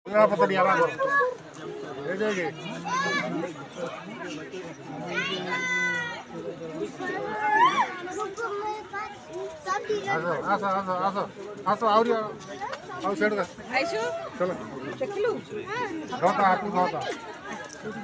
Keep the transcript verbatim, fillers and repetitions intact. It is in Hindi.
पता नहीं आ रहा ले जाएंगे आसो आसो आसो आसो आसो आउरी आउ सेड आइसो चलो चकलू धोता आपको धोता